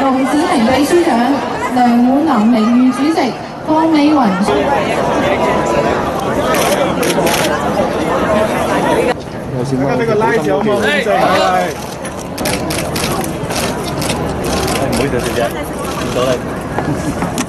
路指明秘書長梁滿林名譽主席湯美雲。 大家俾個拉字好唔好？唔好意思，小姐，唔到你。